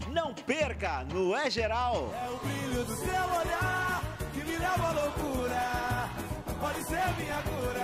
Não perca no É Geral. É o brilho do seu olhar que me leva à loucura. Pode ser minha cura.